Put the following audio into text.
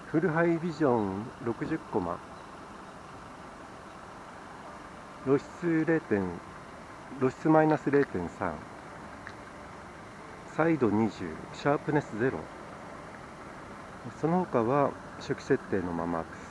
フルハイビジョン60コマ、露出マイナス 0.3、サイド20、シャープネス0。その他は初期設定のままです。